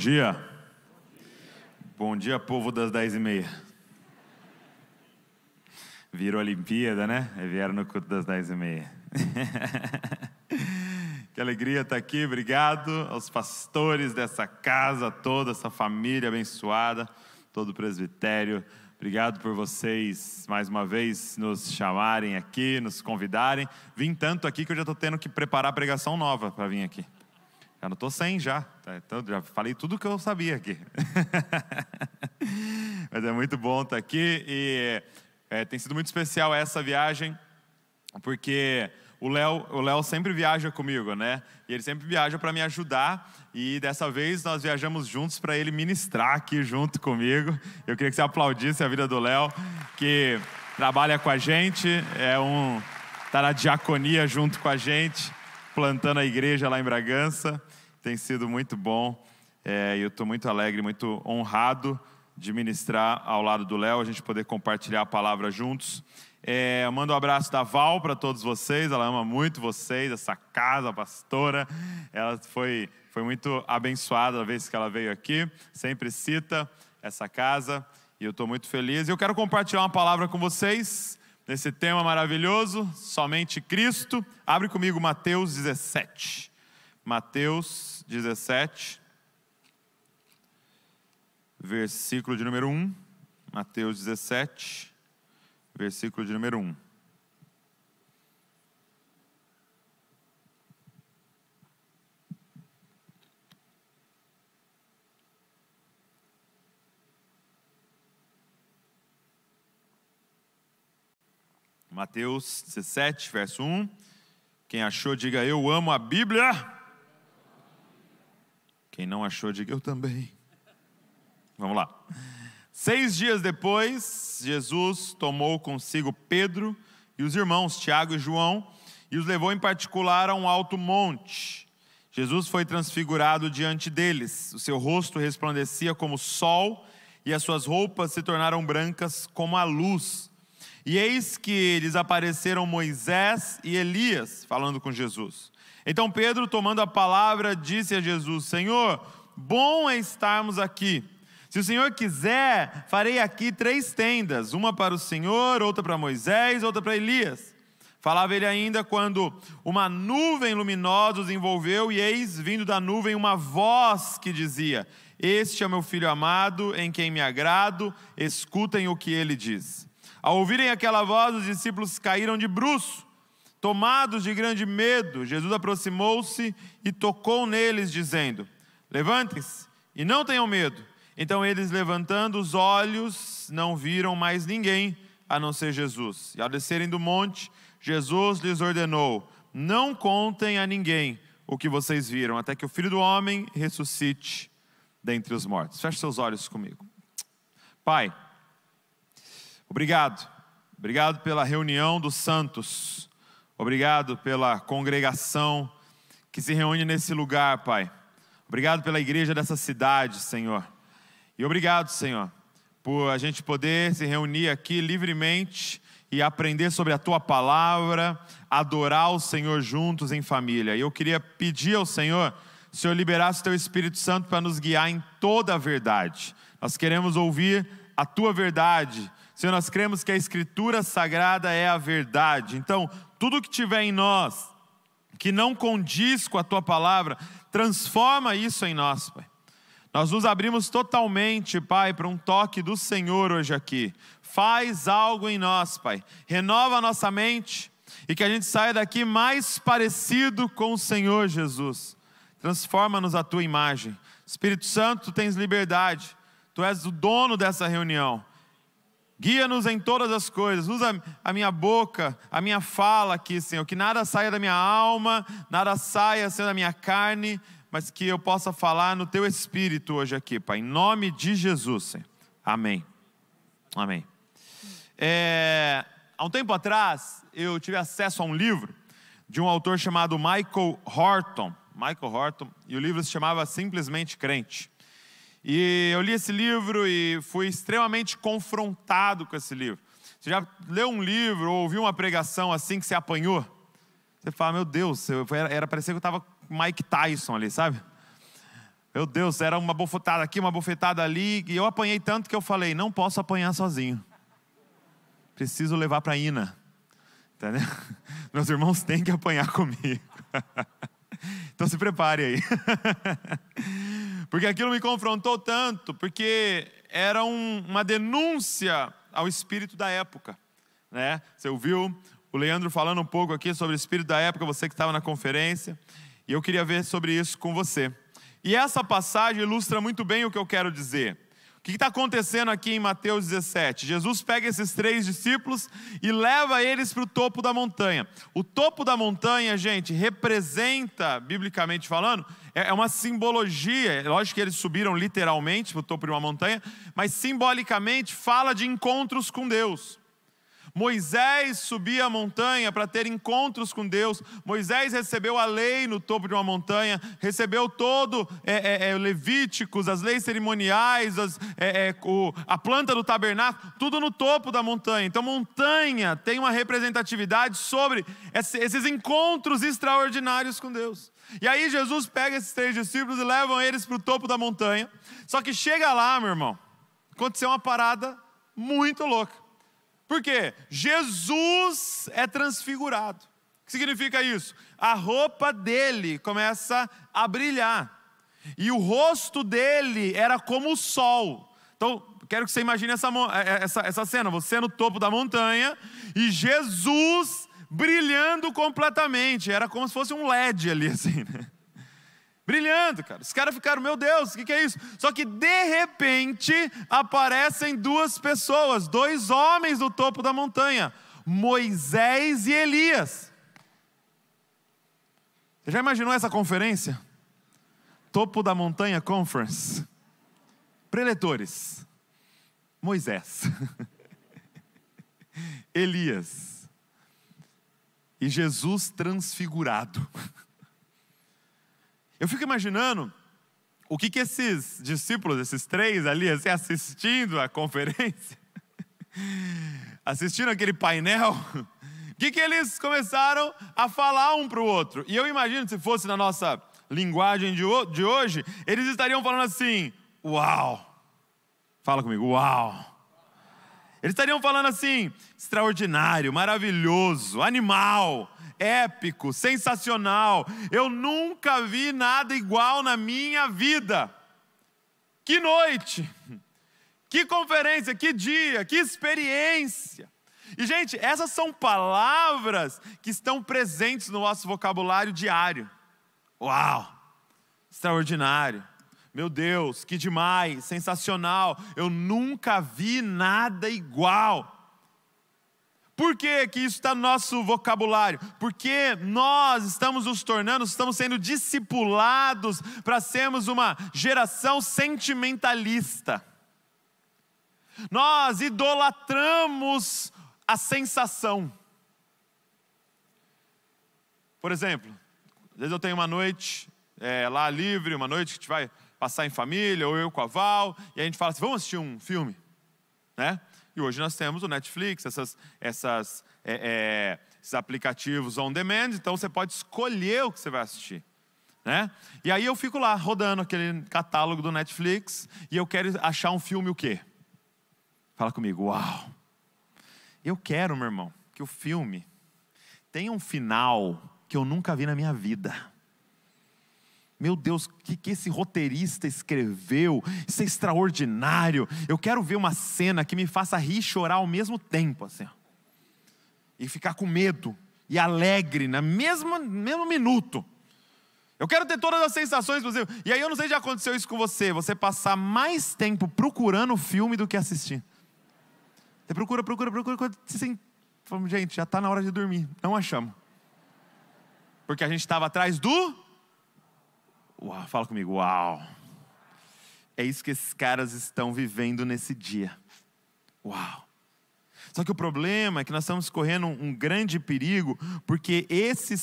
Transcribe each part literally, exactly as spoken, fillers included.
dia. Bom dia, povo das dez e meia. Virou Olimpíada, né? Vieram no culto das dez e meia. Que alegria estar aqui. Obrigado aos pastores dessa casa toda, essa família abençoada, todo o presbitério. Obrigado por vocês, mais uma vez, nos chamarem aqui, nos convidarem. Vim tanto aqui que eu já estou tendo que preparar a pregação nova para vir aqui. Já não estou sem já. Então, já falei tudo que eu sabia aqui. Mas é muito bom estar aqui e é, tem sido muito especial essa viagem, porque o Léo, o Léo sempre viaja comigo, né? E ele sempre viaja para me ajudar. E dessa vez nós viajamos juntos para ele ministrar aqui junto comigo. Eu queria que você aplaudisse a vida do Léo, que trabalha com a gente, é um, tá na diaconia junto com a gente, plantando a igreja lá em Bragança. Tem sido muito bom. É, eu estou muito alegre, muito honrado de ministrar ao lado do Léo, a gente poder compartilhar a palavra juntos. É, eu mando um abraço da Val para todos vocês, ela ama muito vocês, essa casa, a pastora. Ela foi, foi muito abençoada a vez que ela veio aqui, sempre cita essa casa e eu estou muito feliz. E eu quero compartilhar uma palavra com vocês nesse tema maravilhoso, somente Cristo. Abre comigo Mateus dezessete. Mateus dezessete, versículo de número um. Mateus dezessete, versículo de número um. Mateus dezessete, verso um. Quem achou, diga eu amo a Bíblia. Quem não achou, diga eu também. Vamos lá. Seis dias depois, Jesus tomou consigo Pedro e os irmãos Tiago e João e os levou em particular a um alto monte. Jesus foi transfigurado diante deles. O seu rosto resplandecia como o sol e as suas roupas se tornaram brancas como a luz. E eis que lhes apareceram Moisés e Elias falando com Jesus. Então Pedro, tomando a palavra, disse a Jesus: Senhor, bom é estarmos aqui. Se o Senhor quiser, farei aqui três tendas, uma para o Senhor, outra para Moisés, outra para Elias. Falava ele ainda quando uma nuvem luminosa os envolveu, e eis, vindo da nuvem, uma voz que dizia: Este é meu filho amado, em quem me agrado, escutem o que ele diz. Ao ouvirem aquela voz, os discípulos caíram de bruços, tomados de grande medo. Jesus aproximou-se e tocou neles, dizendo: Levantem-se e não tenham medo. Então eles, levantando os olhos, não viram mais ninguém a não ser Jesus. E ao descerem do monte, Jesus lhes ordenou: Não contem a ninguém o que vocês viram, até que o Filho do Homem ressuscite dentre os mortos. Feche seus olhos comigo. Pai, obrigado. Obrigado pela reunião dos santos. Obrigado pela congregação que se reúne nesse lugar, Pai. Obrigado pela igreja dessa cidade, Senhor. E obrigado, Senhor, por a gente poder se reunir aqui livremente e aprender sobre a Tua palavra, adorar o Senhor juntos em família. E eu queria pedir ao Senhor, se o Senhor liberasse o Teu Espírito Santo para nos guiar em toda a verdade. Nós queremos ouvir a Tua verdade. Senhor, nós cremos que a Escritura Sagrada é a verdade. Então, tudo que tiver em nós, que não condiz com a Tua palavra, transforma isso em nós, Pai. Nós nos abrimos totalmente, Pai, para um toque do Senhor hoje aqui. Faz algo em nós, Pai. Renova a nossa mente e que a gente saia daqui mais parecido com o Senhor Jesus. Transforma-nos a Tua imagem. Espírito Santo, Tu tens liberdade. Tu és o dono dessa reunião. Guia-nos em todas as coisas. Usa a minha boca, a minha fala aqui, Senhor. Que nada saia da minha alma, nada saia, Senhor, da minha carne, mas que eu possa falar no Teu Espírito hoje aqui, Pai. Em nome de Jesus, Senhor. Amém. Amém. É, há um tempo atrás, eu tive acesso a um livro de um autor chamado Michael Horton. Michael Horton. E o livro se chamava Simplesmente Crente. E eu li esse livro e fui extremamente confrontado com esse livro. Você já leu um livro ou ouviu uma pregação assim que você apanhou? Você fala, meu Deus, era, era parecia que eu estava com Mike Tyson ali, sabe? Meu Deus, era uma bofetada aqui, uma bofetada ali. E eu apanhei tanto que eu falei, não posso apanhar sozinho. Preciso levar para a Ina. Entendeu? Meus irmãos têm que apanhar comigo. Então se prepare aí. Porque aquilo me confrontou tanto, porque era um, uma denúncia ao espírito da época, né? Você ouviu o Leandro falando um pouco aqui sobre o espírito da época, você que estava na conferência, e eu queria ver sobre isso com você. E essa passagem ilustra muito bem o que eu quero dizer. O que está acontecendo aqui em Mateus dezessete? Jesus pega esses três discípulos e leva eles para o topo da montanha. O topo da montanha, gente, representa, biblicamente falando, é uma simbologia. É lógico que eles subiram literalmente para o topo de uma montanha, mas simbolicamente fala de encontros com Deus. Moisés subia a montanha para ter encontros com Deus. Moisés recebeu a lei no topo de uma montanha, recebeu todo é, é, é, Levíticos, as leis cerimoniais, as, é, é, o, a planta do tabernáculo, tudo no topo da montanha. Então montanha tem uma representatividade sobre esse, esses encontros extraordinários com Deus. E aí Jesus pega esses três discípulos e leva eles para o topo da montanha. Só que chega lá, meu irmão, aconteceu uma parada muito louca. Por quê? Jesus é transfigurado. O que significa isso? A roupa dele começa a brilhar. E o rosto dele era como o sol. Então, quero que você imagine essa, essa, essa cena. Você no topo da montanha e Jesus brilhando completamente. Era como se fosse um L E D ali, assim, né? Brilhando, cara. Os caras ficaram, meu Deus, o que, que é isso? Só que de repente aparecem duas pessoas, dois homens no topo da montanha, Moisés e Elias. Você já imaginou essa conferência? Topo da Montanha Conference. Preletores. Moisés. Elias. E Jesus transfigurado. Eu fico imaginando o que, que esses discípulos, esses três ali, assim, assistindo a conferência, assistindo aquele painel, o que, que eles começaram a falar um para o outro. E eu imagino, se fosse na nossa linguagem de, de hoje, eles estariam falando assim, uau, fala comigo, uau. Eles estariam falando assim, extraordinário, maravilhoso, animal, épico, sensacional. Eu nunca vi nada igual na minha vida. Que noite, que conferência, que dia, que experiência. E gente, essas são palavras que estão presentes no nosso vocabulário diário. Uau, extraordinário, meu Deus, que demais, sensacional. Eu nunca vi nada igual. Por que que isso está no nosso vocabulário? Porque nós estamos nos tornando, estamos sendo discipulados para sermos uma geração sentimentalista. Nós idolatramos a sensação. Por exemplo, às vezes eu tenho uma noite é, lá livre, uma noite que a gente vai passar em família, ou eu com a Val, e a gente fala assim, vamos assistir um filme, né? E hoje nós temos o Netflix, essas, essas, é, é, esses aplicativos on demand, então você pode escolher o que você vai assistir, né? E aí eu fico lá, rodando aquele catálogo do Netflix, e eu quero achar um filme o quê? Fala comigo, uau! Eu quero, meu irmão, que o filme tenha um final que eu nunca vi na minha vida. Meu Deus, o que, que esse roteirista escreveu? Isso é extraordinário. Eu quero ver uma cena que me faça rir e chorar ao mesmo tempo, assim, ó. E ficar com medo e alegre no mesmo, mesmo minuto. Eu quero ter todas as sensações possíveis. E aí eu não sei se já aconteceu isso com você. Você passar mais tempo procurando o filme do que assistir. Você procura, procura, procura. Quando você... Gente, já está na hora de dormir. Não achamos. Porque a gente estava atrás do... Uau, fala comigo, uau. É isso que esses caras estão vivendo nesse dia. Uau. Só que o problema é que nós estamos correndo um, um grande perigo, porque esse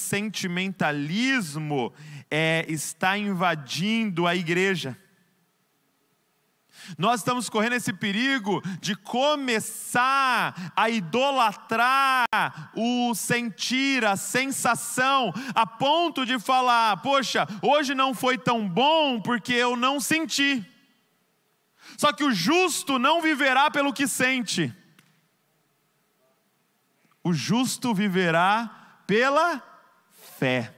sentimentalismo é, está invadindo a igreja. Nós estamos correndo esse perigo de começar a idolatrar o sentir, a sensação, a ponto de falar: poxa, hoje não foi tão bom porque eu não senti. Só que o justo não viverá pelo que sente. O justo viverá pela fé.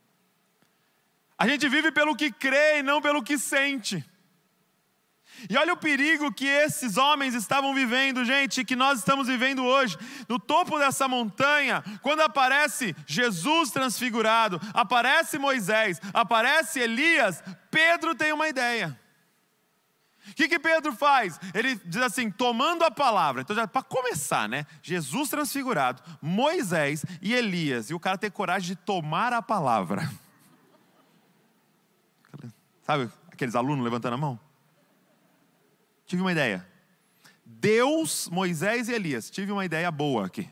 A gente vive pelo que crê e não pelo que sente. E olha o perigo que esses homens estavam vivendo, gente, que nós estamos vivendo hoje. No topo dessa montanha, quando aparece Jesus transfigurado, aparece Moisés, aparece Elias, Pedro tem uma ideia. O que que Pedro faz? Ele diz assim, tomando a palavra. Então já para começar, né? Jesus transfigurado, Moisés e Elias. E o cara tem coragem de tomar a palavra. Sabe aqueles alunos levantando a mão? Tive uma ideia. Deus, Moisés e Elias. Tive uma ideia boa aqui.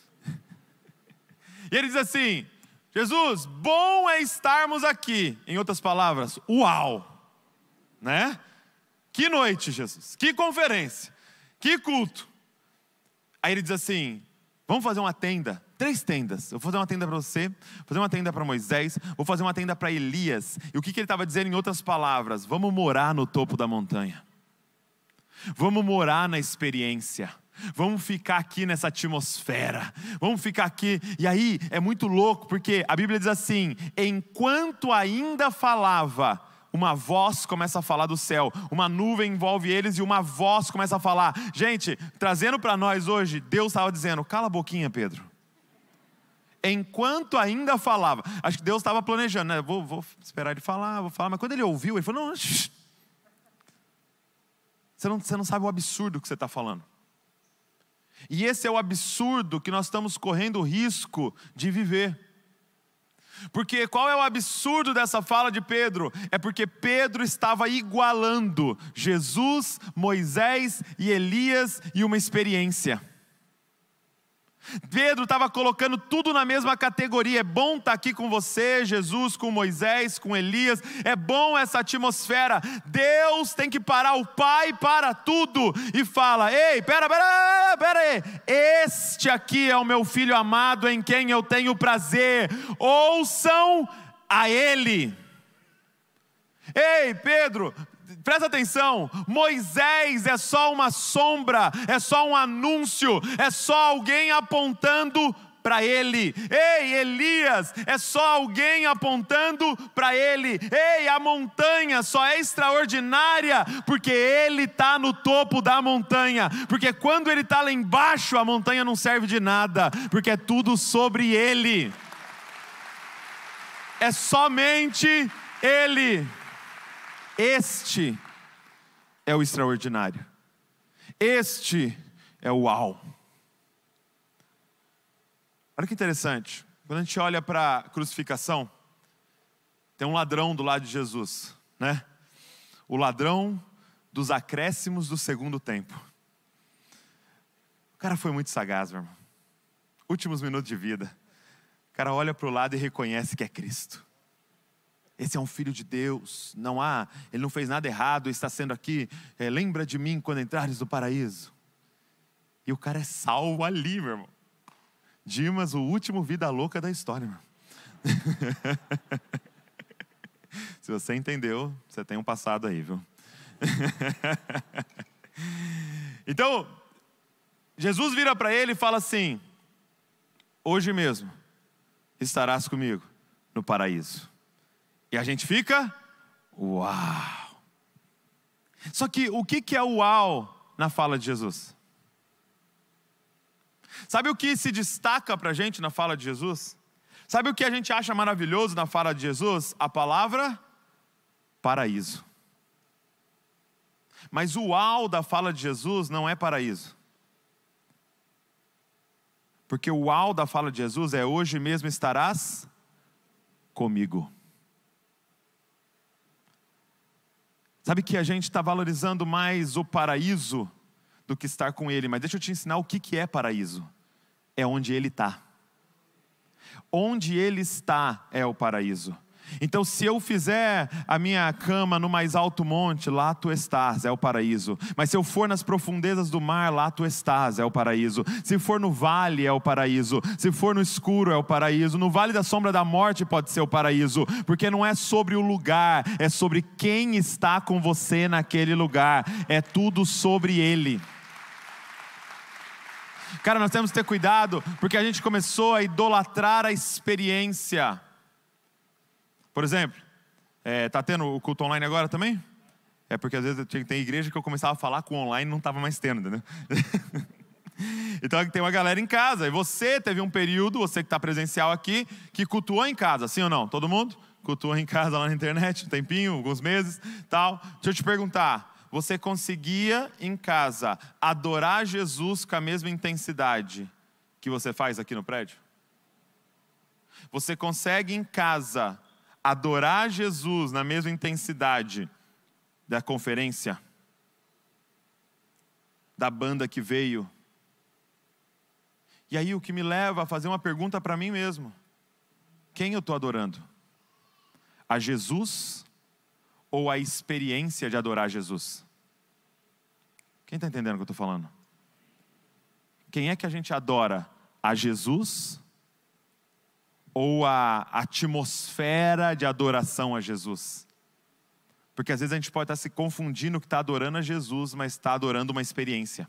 E ele diz assim: Jesus, bom é estarmos aqui. Em outras palavras, uau, né? Que noite, Jesus, que conferência, que culto. Aí ele diz assim: vamos fazer uma tenda, três tendas. Eu vou fazer uma tenda para você, vou fazer uma tenda para Moisés, vou fazer uma tenda para Elias. E o que, que ele estava dizendo em outras palavras? Vamos morar no topo da montanha. Vamos morar na experiência. Vamos ficar aqui nessa atmosfera. Vamos ficar aqui. E aí é muito louco, porque a Bíblia diz assim: enquanto ainda falava, uma voz começa a falar do céu, uma nuvem envolve eles e uma voz começa a falar. Gente, trazendo para nós hoje, Deus estava dizendo: cala a boquinha, Pedro. Enquanto ainda falava. Acho que Deus estava planejando, né? Vou, vou esperar ele falar, vou falar. Mas quando ele ouviu, ele falou: não, shh. Você não, você não sabe o absurdo que você está falando. E esse é o absurdo que nós estamos correndo o risco de viver. Porque qual é o absurdo dessa fala de Pedro? É porque Pedro estava igualando Jesus, Moisés e Elias e uma experiência. Pedro estava colocando tudo na mesma categoria. É bom estar aqui com você, Jesus, com Moisés, com Elias. É bom essa atmosfera. Deus tem que parar, o Pai para tudo e fala: ei, pera, pera, pera aí. Este aqui é o meu filho amado em quem eu tenho prazer. Ouçam a Ele. Ei, Pedro, presta atenção, Moisés é só uma sombra, é só um anúncio, é só alguém apontando para ele. Ei, Elias, é só alguém apontando para ele. Ei, a montanha só é extraordinária porque ele está no topo da montanha. Porque quando ele está lá embaixo, a montanha não serve de nada, porque é tudo sobre ele. É somente ele. Este é o extraordinário. Este é o uau. Olha que interessante. Quando a gente olha para a crucificação, tem um ladrão do lado de Jesus, né? O ladrão dos acréscimos do segundo tempo. O cara foi muito sagaz, meu irmão. Últimos minutos de vida. O cara olha para o lado e reconhece que é Cristo. Esse é um filho de Deus, não há, ele não fez nada errado, está sendo aqui, é, lembra de mim quando entrares no paraíso. E o cara é salvo ali, meu irmão. Dimas, o último vida louca da história, meu irmão. Se você entendeu, você tem um passado aí, viu? Então, Jesus vira para ele e fala assim: hoje mesmo estarás comigo no paraíso. E a gente fica, uau. Só que o que é o uau na fala de Jesus? Sabe o que se destaca para a gente na fala de Jesus? Sabe o que a gente acha maravilhoso na fala de Jesus? A palavra paraíso. Mas o uau da fala de Jesus não é paraíso. Porque o uau da fala de Jesus é: hoje mesmo estarás comigo. Sabe que a gente está valorizando mais o paraíso do que estar com Ele. Mas deixa eu te ensinar o que, que é paraíso. É onde Ele está. Onde Ele está é o paraíso. Então, se eu fizer a minha cama no mais alto monte, lá tu estás, é o paraíso. Mas se eu for nas profundezas do mar, lá tu estás, é o paraíso. Se for no vale, é o paraíso. Se for no escuro, é o paraíso. No vale da sombra da morte pode ser o paraíso, porque não é sobre o lugar, é sobre quem está com você naquele lugar. É tudo sobre Ele. Cara, nós temos que ter cuidado, porque a gente começou a idolatrar a experiência. Por exemplo, é, tá tendo o culto online agora também? É porque às vezes tem igreja que eu começava a falar com online e não estava mais tendo, né? Então tem uma galera em casa, e você teve um período, você que está presencial aqui, que cultuou em casa, sim ou não? Todo mundo? Cultuou em casa lá na internet, um tempinho, alguns meses, tal. Deixa eu te perguntar, você conseguia em casa adorar Jesus com a mesma intensidade que você faz aqui no prédio? Você consegue em casa adorar Jesus na mesma intensidade da conferência, da banda que veio? E aí o que me leva a fazer uma pergunta para mim mesmo: quem eu estou adorando? A Jesus ou a experiência de adorar Jesus? Quem está entendendo o que eu estou falando? Quem é que a gente adora? A Jesus ou a atmosfera de adoração a Jesus? Porque às vezes a gente pode estar se confundindo que está adorando a Jesus, mas está adorando uma experiência.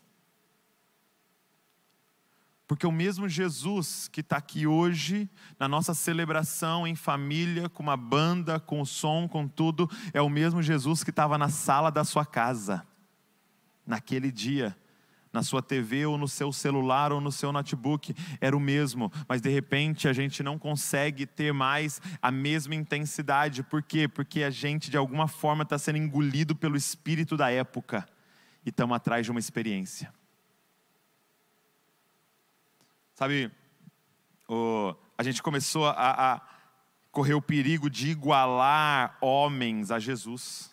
Porque o mesmo Jesus que está aqui hoje, na nossa celebração em família, com uma banda, com o som, com tudo, é o mesmo Jesus que estava na sala da sua casa, naquele dia, na sua T V ou no seu celular ou no seu notebook, era o mesmo, mas de repente a gente não consegue ter mais a mesma intensidade. Por quê? Porque a gente de alguma forma está sendo engolido pelo espírito da época e estamos atrás de uma experiência. Sabe, o, a gente começou a, a correr o perigo de igualar homens a Jesus.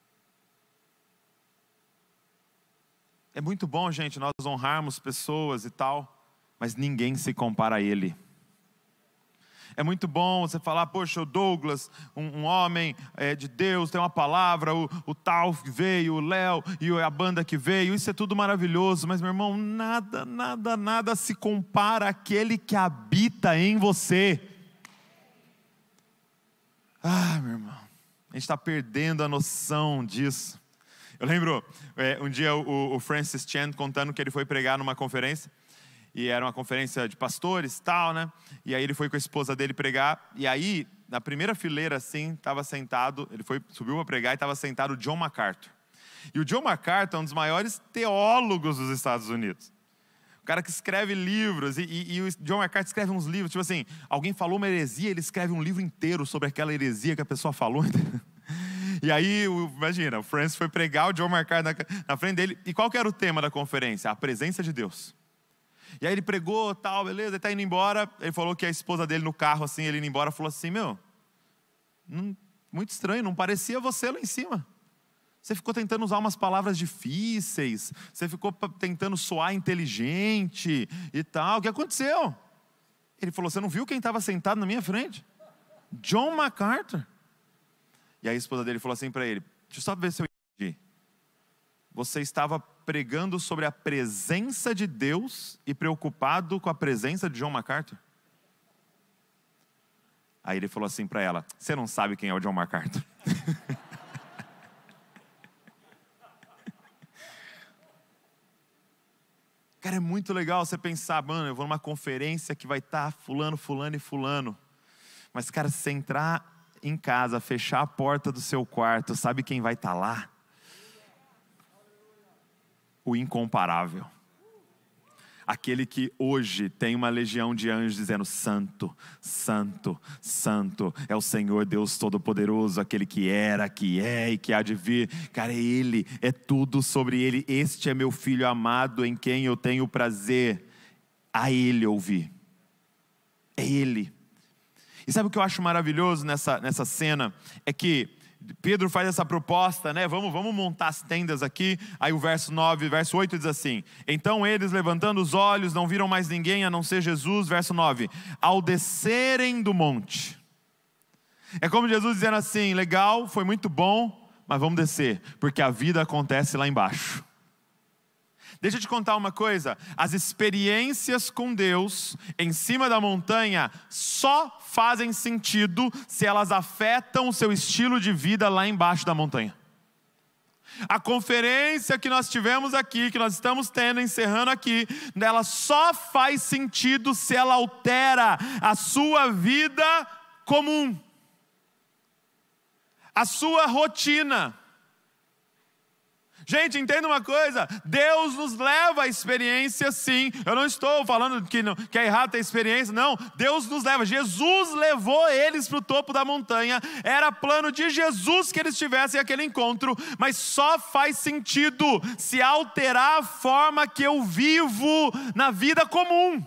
É muito bom, gente, nós honrarmos pessoas e tal, mas ninguém se compara a Ele. É muito bom você falar, poxa, o Douglas, um, um homem é, de Deus, tem uma palavra, o, o tal que veio, o Léo e a banda que veio, isso é tudo maravilhoso, mas meu irmão, nada, nada, nada se compara àquele que habita em você. Ah, meu irmão, a gente está perdendo a noção disso. Eu lembro, é, um dia o, o Francis Chan contando que ele foi pregar numa conferência, e era uma conferência de pastores e tal, né? E aí ele foi com a esposa dele pregar, e aí, na primeira fileira assim, estava sentado, ele foi, subiu para pregar e estava sentado o John MacArthur. E o John MacArthur é um dos maiores teólogos dos Estados Unidos. O cara que escreve livros, e, e, e o John MacArthur escreve uns livros, tipo assim, alguém falou uma heresia, ele escreve um livro inteiro sobre aquela heresia que a pessoa falou. E aí, imagina, o Francis foi pregar, o John MacArthur na, na frente dele. E qual que era o tema da conferência? A presença de Deus. E aí ele pregou, tal, beleza, ele está indo embora. Ele falou que a esposa dele no carro, assim, ele indo embora, falou assim, meu, não, muito estranho, não parecia você lá em cima. Você ficou tentando usar umas palavras difíceis, você ficou tentando soar inteligente e tal. O que aconteceu? Ele falou, você não viu quem estava sentado na minha frente? John MacArthur. E aí a esposa dele falou assim para ele, deixa eu só ver se eu entendi. Você estava pregando sobre a presença de Deus e preocupado com a presença de John MacArthur? Aí ele falou assim para ela, você não sabe quem é o John MacArthur. Cara, é muito legal você pensar, mano, eu vou numa conferência que vai estar fulano, fulano e fulano. Mas, cara, se você entrar em casa, fechar a porta do seu quarto, sabe quem vai estar lá? O incomparável. Aquele que hoje tem uma legião de anjos dizendo, santo, santo, santo, é o Senhor Deus Todo-Poderoso, aquele que era, que é e que há de vir. Cara, é Ele, é tudo sobre Ele. Este é meu Filho amado, em quem eu tenho prazer. A Ele ouvir. É Ele. E sabe o que eu acho maravilhoso nessa, nessa cena? É que Pedro faz essa proposta, né? Vamos, vamos montar as tendas aqui. Aí o verso nove, verso oito diz assim, então eles levantando os olhos, não viram mais ninguém a não ser Jesus. Verso nove, ao descerem do monte. É como Jesus dizendo assim: legal, foi muito bom, mas vamos descer, porque a vida acontece lá embaixo. Deixa eu te contar uma coisa: as experiências com Deus em cima da montanha só fazem sentido se elas afetam o seu estilo de vida lá embaixo da montanha. A conferência que nós tivemos aqui, que nós estamos tendo, encerrando aqui, ela só faz sentido se ela altera a sua vida comum, a sua rotina. Gente, entenda uma coisa: Deus nos leva a experiência, sim. Eu não estou falando que, não, que é errado ter experiência, não. Deus nos leva. Jesus levou eles para o topo da montanha. Era plano de Jesus que eles tivessem aquele encontro, mas só faz sentido se alterar a forma que eu vivo na vida comum.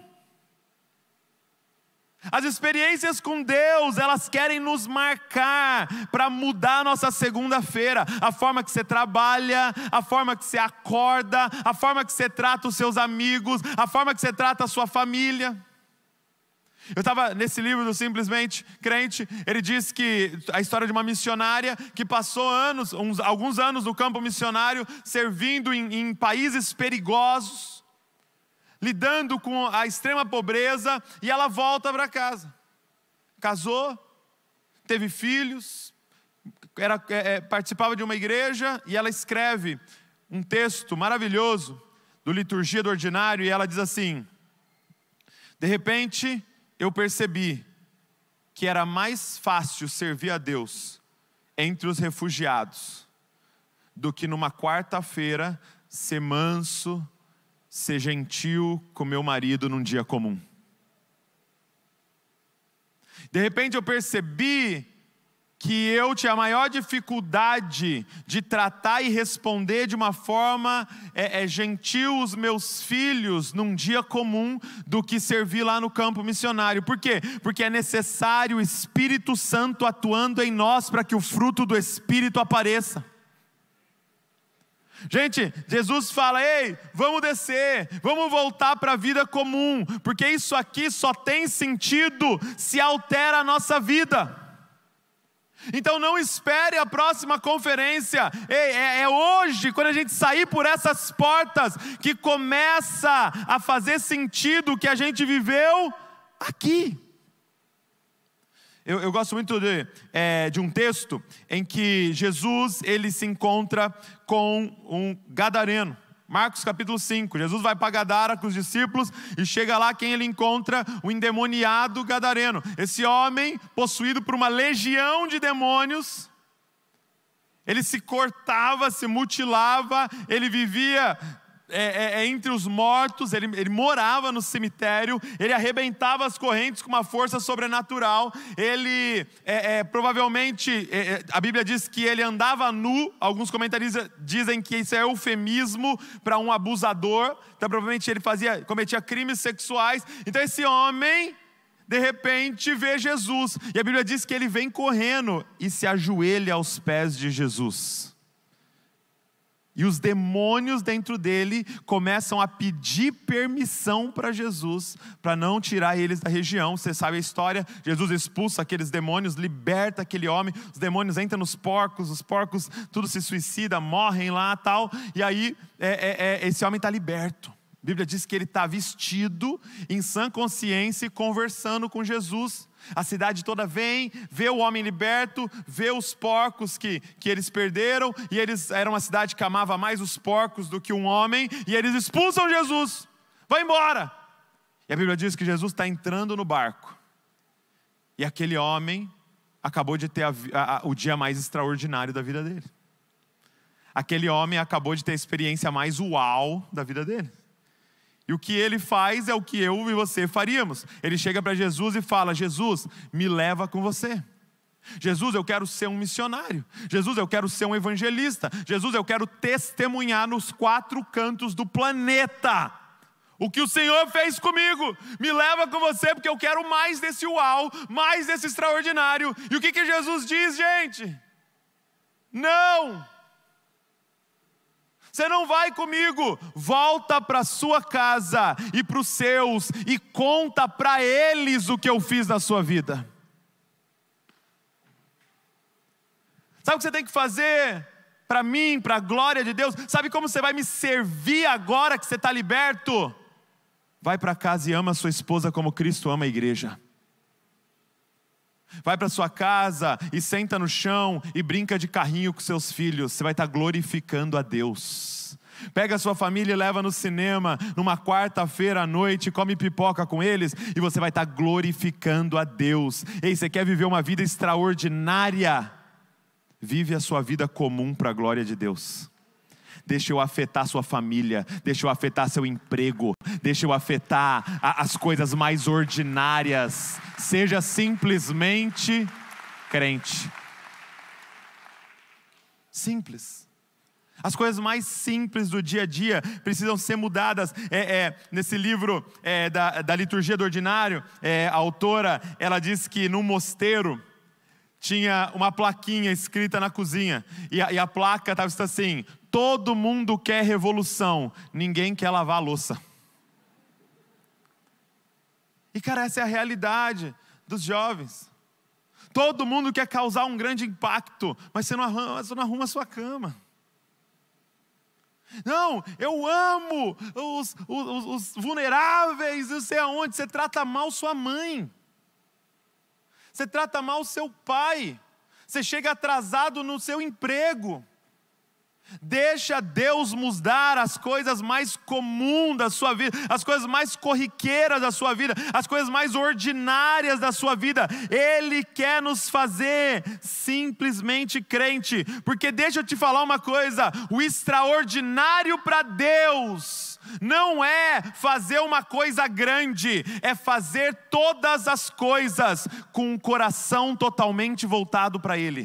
As experiências com Deus, elas querem nos marcar para mudar a nossa segunda-feira. A forma que você trabalha, a forma que você acorda, a forma que você trata os seus amigos, a forma que você trata a sua família. Eu estava nesse livro do Simplesmente Crente, ele diz que a história de uma missionária que passou anos, uns, alguns anos no campo missionário, servindo em, em países perigosos, lidando com a extrema pobreza, e ela volta para casa. Casou, teve filhos, era, é, participava de uma igreja, e ela escreve um texto maravilhoso do Liturgia do Ordinário, e ela diz assim: de repente eu percebi que era mais fácil servir a Deus entre os refugiados do que numa quarta-feira ser manso, ser gentil com meu marido num dia comum. De repente eu percebi que eu tinha a maior dificuldade de tratar e responder de uma forma é, é, gentil os meus filhos num dia comum do que servir lá no campo missionário. Por quê? Porque é necessário o Espírito Santo atuando em nós para que o fruto do Espírito apareça. Gente, Jesus fala: ei, vamos descer, vamos voltar para a vida comum, porque isso aqui só tem sentido se altera a nossa vida. Então não espere a próxima conferência. Ei, é, é hoje, quando a gente sair por essas portas, que começa a fazer sentido o que a gente viveu aqui. Eu, eu gosto muito de, é, de um texto em que Jesus ele se encontra com um gadareno. Marcos capítulo cinco, Jesus vai para Gadara com os discípulos e chega lá, quem ele encontra? O endemoniado gadareno. Esse homem, possuído por uma legião de demônios, ele se cortava, se mutilava, ele vivia É, é, entre os mortos, ele, ele morava no cemitério, ele arrebentava as correntes com uma força sobrenatural, ele é, é, provavelmente, é, a Bíblia diz que ele andava nu, alguns comentaristas dizem que isso é eufemismo para um abusador, então provavelmente ele fazia, cometia crimes sexuais. Então esse homem, de repente, vê Jesus, e a Bíblia diz que ele vem correndo e se ajoelha aos pés de Jesus. E os demônios dentro dele começam a pedir permissão para Jesus, para não tirar eles da região. Você sabe a história, Jesus expulsa aqueles demônios, liberta aquele homem, os demônios entram nos porcos, os porcos tudo se suicida, morrem lá e tal, e aí é, é, é, esse homem está liberto. A Bíblia diz que ele está vestido, em sã consciência, e conversando com Jesus. A cidade toda vem, vê o homem liberto, vê os porcos que, que eles perderam, e eles eram uma cidade que amava mais os porcos do que um homem, e eles expulsam Jesus, vai embora. E a Bíblia diz que Jesus está entrando no barco, e aquele homem acabou de ter a, a, a, o dia mais extraordinário da vida dele. Aquele homem acabou de ter a experiência mais uau da vida dele. E o que ele faz é o que eu e você faríamos. Ele chega para Jesus e fala: Jesus, me leva com você. Jesus, eu quero ser um missionário. Jesus, eu quero ser um evangelista. Jesus, eu quero testemunhar nos quatro cantos do planeta o que o Senhor fez comigo. Me leva com você, porque eu quero mais desse uau, mais desse extraordinário. E o que, que Jesus diz, gente? Não! Você não vai comigo, volta para sua casa e para os seus e conta para eles o que eu fiz na sua vida. Sabe o que você tem que fazer para mim, para a glória de Deus? Sabe como você vai me servir agora que você está liberto? Vai para casa e ama a sua esposa como Cristo ama a igreja. Vai para sua casa e senta no chão e brinca de carrinho com seus filhos. Você vai estar glorificando a Deus. Pega a sua família e leva no cinema numa quarta-feira à noite, come pipoca com eles e você vai estar glorificando a Deus. Ei, você quer viver uma vida extraordinária? Vive a sua vida comum para a glória de Deus. Deixa eu afetar sua família, deixa eu afetar seu emprego, deixa eu afetar a, as coisas mais ordinárias. Seja simplesmente crente. Simples. As coisas mais simples do dia a dia precisam ser mudadas. É, é, nesse livro é, da, da Liturgia do Ordinário, é, a autora, ela diz que num mosteiro tinha uma plaquinha escrita na cozinha, e a, e a placa estava escrita assim: todo mundo quer revolução, ninguém quer lavar a louça. E cara, essa é a realidade dos jovens. Todo mundo quer causar um grande impacto, mas você não arruma, você não arruma a sua cama. Não, eu amo os, os, os vulneráveis, não sei aonde. Você trata mal sua mãe, você trata mal seu pai, você chega atrasado no seu emprego. Deixa Deus mudar as coisas mais comuns da sua vida, as coisas mais corriqueiras da sua vida, as coisas mais ordinárias da sua vida. Ele quer nos fazer simplesmente crente, porque deixa eu te falar uma coisa: o extraordinário para Deus não é fazer uma coisa grande, é fazer todas as coisas com um coração totalmente voltado para Ele.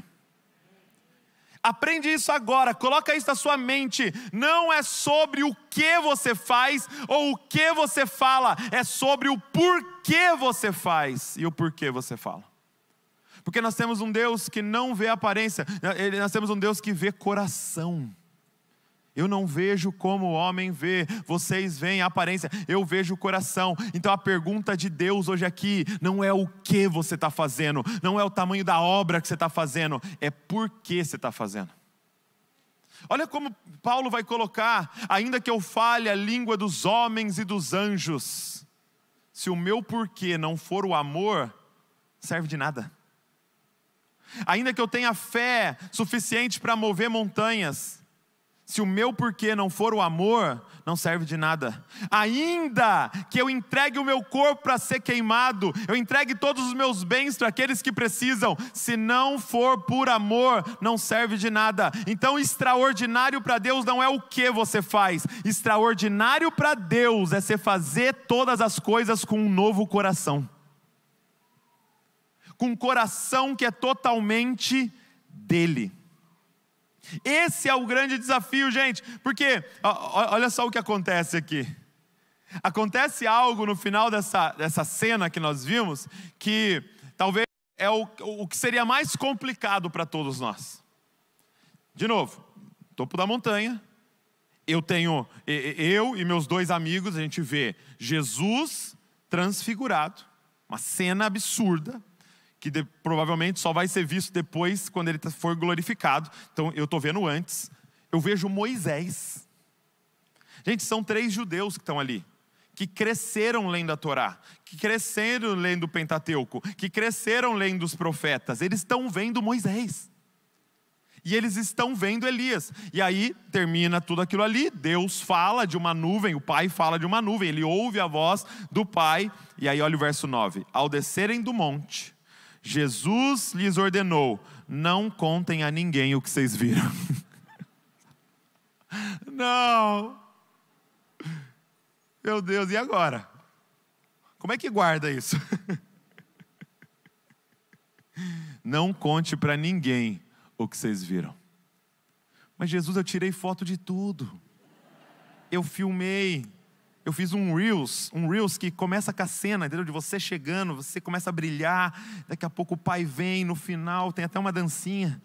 Aprende isso agora, coloca isso na sua mente. Não é sobre o que você faz ou o que você fala, é sobre o porquê você faz e o porquê você fala. Porque nós temos um Deus que não vê aparência, nós temos um Deus que vê coração. Eu não vejo como o homem vê, vocês veem a aparência, eu vejo o coração. Então a pergunta de Deus hoje aqui não é o que você está fazendo, não é o tamanho da obra que você está fazendo, é por que você está fazendo. Olha como Paulo vai colocar: ainda que eu fale a língua dos homens e dos anjos, se o meu porquê não for o amor, serve de nada. Ainda que eu tenha fé suficiente para mover montanhas, se o meu porquê não for o amor, não serve de nada. Ainda que eu entregue o meu corpo para ser queimado, eu entregue todos os meus bens para aqueles que precisam, se não for por amor, não serve de nada. Então extraordinário para Deus não é o que você faz, extraordinário para Deus é você fazer todas as coisas com um novo coração, com um coração que é totalmente dele. Esse é o grande desafio, gente, porque olha só o que acontece aqui. Acontece algo no final dessa, dessa cena que nós vimos, que talvez é o, o que seria mais complicado para todos nós. De novo, topo da montanha, eu tenho, eu e meus dois amigos, a gente vê Jesus transfigurado, uma cena absurda, que de, provavelmente só vai ser visto depois, quando ele for glorificado. Então eu estou vendo antes. Eu vejo Moisés. Gente, são três judeus que estão ali, que cresceram lendo a Torá, que cresceram lendo o Pentateuco, que cresceram lendo os profetas. Eles estão vendo Moisés, e eles estão vendo Elias. E aí termina tudo aquilo ali, Deus fala de uma nuvem, o Pai fala de uma nuvem, ele ouve a voz do Pai. E aí olha o verso nove: ao descerem do monte, Jesus lhes ordenou: não contem a ninguém o que vocês viram. Não. Meu Deus, e agora? Como é que guarda isso? Não conte para ninguém o que vocês viram. Mas Jesus, eu tirei foto de tudo. Eu filmei. Eu fiz um Reels, um Reels que começa com a cena, entendeu? De você chegando, você começa a brilhar, daqui a pouco o pai vem, no final tem até uma dancinha.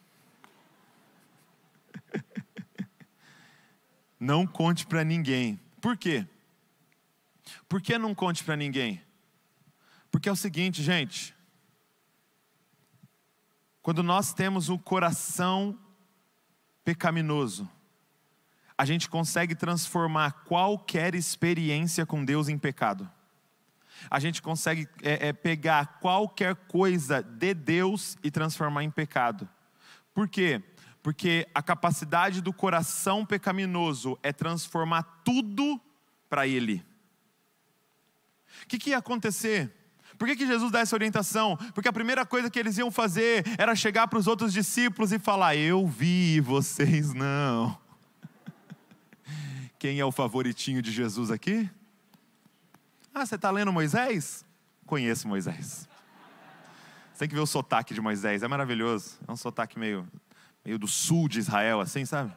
Não conte para ninguém. Por quê? Por que não conte para ninguém? Porque é o seguinte, gente. quando nós temos um coração pecaminoso, a gente consegue transformar qualquer experiência com Deus em pecado. A gente consegue é, é, pegar qualquer coisa de Deus e transformar em pecado. Por quê? Porque a capacidade do coração pecaminoso é transformar tudo para Ele. O que, que ia acontecer? Por que, que Jesus dá essa orientação? Porque a primeira coisa que eles iam fazer era chegar para os outros discípulos e falar: eu vi, vocês não. Quem é o favoritinho de Jesus aqui? Ah, você está lendo Moisés? Conheço Moisés. Você tem que ver o sotaque de Moisés, é maravilhoso. É um sotaque meio, meio do sul de Israel, assim, sabe?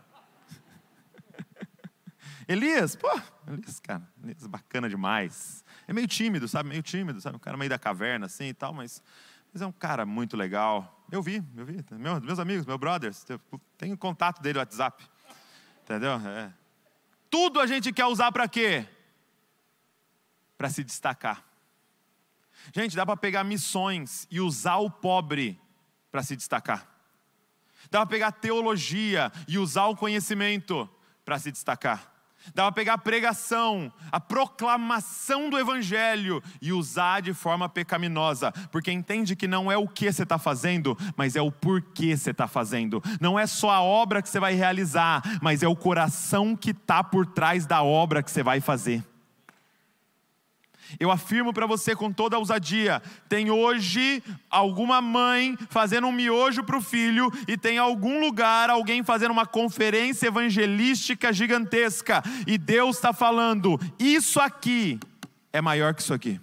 Elias, pô, Elias, cara, Elias, bacana demais. É meio tímido, sabe? Meio tímido, sabe? Um cara meio da caverna, assim e tal, mas, mas é um cara muito legal. Eu vi, eu vi. Meu, meus amigos, meus brothers, eu tenho contato dele no WhatsApp. Entendeu? É. Tudo a gente quer usar para quê? Para se destacar. Gente, dá para pegar missões e usar o pobre para se destacar. Dá para pegar teologia e usar o conhecimento para se destacar. Dá para pegar a pregação, a proclamação do evangelho e usar de forma pecaminosa, porque entende que não é o que você está fazendo, mas é o porquê você está fazendo. Não é só a obra que você vai realizar, mas é o coração que está por trás da obra que você vai fazer. Eu afirmo para você com toda a ousadia, tem hoje alguma mãe fazendo um miojo para o filho e tem algum lugar alguém fazendo uma conferência evangelística gigantesca e Deus está falando, isso aqui é maior que isso aqui.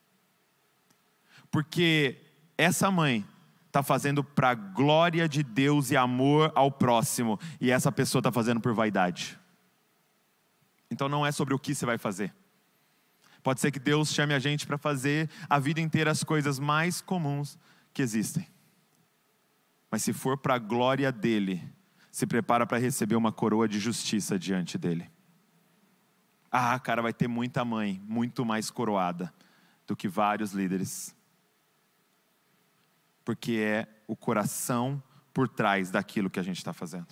Porque essa mãe está fazendo para a glória de Deus e amor ao próximo e essa pessoa está fazendo por vaidade. Então não é sobre o que você vai fazer. Pode ser que Deus chame a gente para fazer a vida inteira as coisas mais comuns que existem. Mas se for para a glória dEle, se prepara para receber uma coroa de justiça diante dEle. Ah, cara, vai ter muita mãe, muito mais coroada do que vários líderes. Porque é o coração por trás daquilo que a gente está fazendo.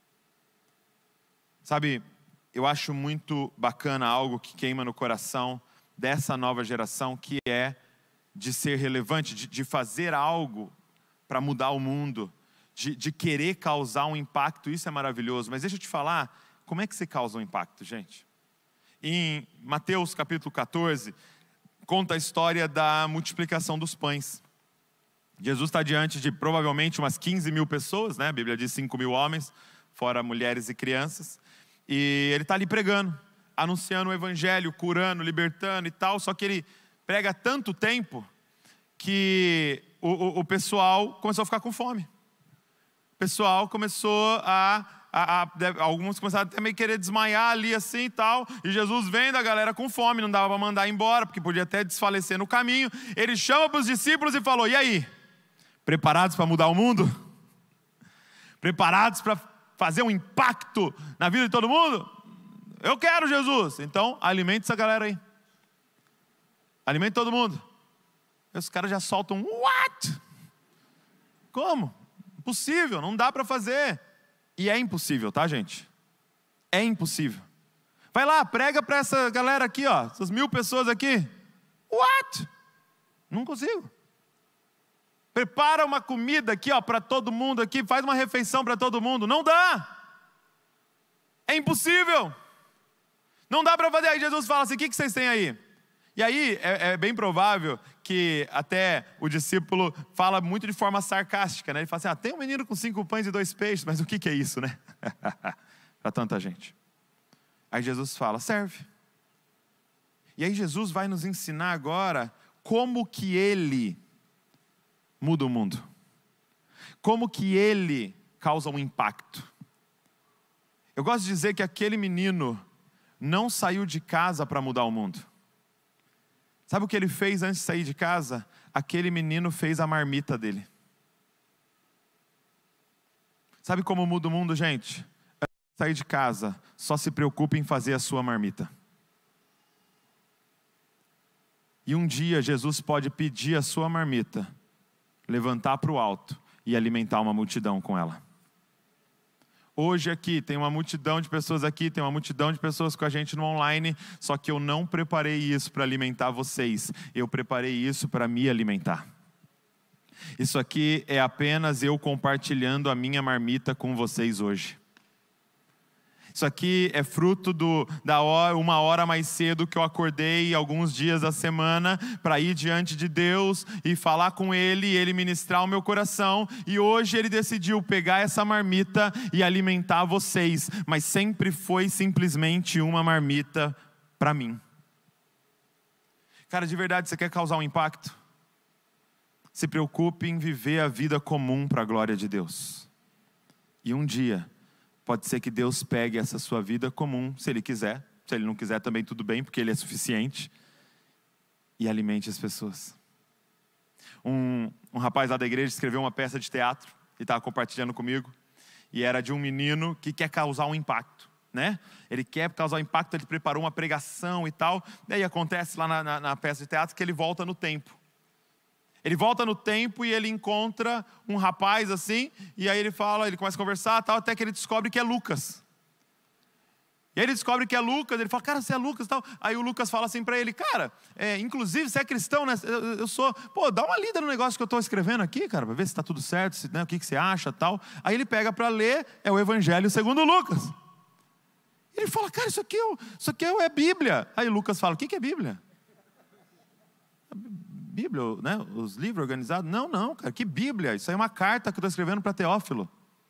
Sabe, eu acho muito bacana algo que queima no coração dessa nova geração, que é de ser relevante, de, de fazer algo para mudar o mundo, de, de querer causar um impacto. Isso é maravilhoso, mas deixa eu te falar, como é que se causa um impacto, gente? Em Mateus capítulo catorze, conta a história da multiplicação dos pães. Jesus está diante de provavelmente umas quinze mil pessoas, né? A Bíblia diz cinco mil homens, fora mulheres e crianças, e ele está ali pregando, anunciando o evangelho, curando, libertando e tal, só que ele prega tanto tempo que o, o, o pessoal começou a ficar com fome. O pessoal começou a, a, a, alguns começaram até meio querer desmaiar ali assim e tal, e Jesus vendo a galera com fome, não dava para mandar embora, porque podia até desfalecer no caminho, ele chama para os discípulos e falou, e aí? Preparados para mudar o mundo? Preparados para fazer um impacto na vida de todo mundo? Eu quero, Jesus. Então, alimente essa galera aí. Alimente todo mundo. E os caras já soltam, what? Como? Impossível, não dá para fazer. E é impossível, tá, gente? É impossível. Vai lá, prega para essa galera aqui, ó, essas mil pessoas aqui. What? Não consigo. Prepara uma comida aqui, ó, para todo mundo aqui, faz uma refeição para todo mundo. Não dá. É impossível. Não dá para fazer. Aí Jesus fala assim, o que, que vocês têm aí? E aí é, é bem provável que até o discípulo fala muito de forma sarcástica, né? Ele fala assim, ah, tem um menino com cinco pães e dois peixes, mas o que, que é isso, né? Para tanta gente. Aí Jesus fala, serve. E aí Jesus vai nos ensinar agora como que Ele muda o mundo. Como que Ele causa um impacto. Eu gosto de dizer que aquele menino não saiu de casa para mudar o mundo. Sabe o que ele fez antes de sair de casa? Aquele menino fez a marmita dele. Sabe como muda o mundo, gente? Antes de sair de casa, só se preocupe em fazer a sua marmita. E um dia Jesus pode pedir a sua marmita, levantar para o alto e alimentar uma multidão com ela. Hoje aqui, tem uma multidão de pessoas aqui, tem uma multidão de pessoas com a gente no online, só que eu não preparei isso para alimentar vocês, eu preparei isso para me alimentar. Isso aqui é apenas eu compartilhando a minha marmita com vocês hoje. Isso aqui é fruto do, da hora, uma hora mais cedo que eu acordei alguns dias da semana para ir diante de Deus e falar com Ele, e Ele ministrar o meu coração. E hoje Ele decidiu pegar essa marmita e alimentar vocês, mas sempre foi simplesmente uma marmita para mim. Cara, de verdade, você quer causar um impacto? Se preocupe em viver a vida comum para a glória de Deus. E um dia pode ser que Deus pegue essa sua vida comum, se Ele quiser. Se Ele não quiser também tudo bem, porque Ele é suficiente. E alimente as pessoas. Um, um rapaz lá da igreja escreveu uma peça de teatro e estava compartilhando comigo. E era de um menino que quer causar um impacto, né? Ele quer causar um impacto, ele preparou uma pregação e tal. E aí acontece lá na, na, na peça de teatro que ele volta no tempo. Ele volta no tempo e ele encontra um rapaz assim, e aí ele fala, ele começa a conversar tal, até que ele descobre que é Lucas. E aí ele descobre que é Lucas, ele fala, cara, você é Lucas tal. Aí o Lucas fala assim para ele, cara, é, inclusive você é cristão, né? Eu, eu sou, pô, dá uma lida no negócio que eu estou escrevendo aqui, cara, para ver se está tudo certo, se, né, o que, que você acha tal. Aí ele pega para ler, é o Evangelho segundo Lucas. Ele fala, cara, isso aqui, é, isso aqui é Bíblia. Aí o Lucas fala, o que, que é Bíblia? Bíblia, né? Os livros organizados? Não, não, cara, que Bíblia? Isso aí é uma carta que eu estou escrevendo para Teófilo.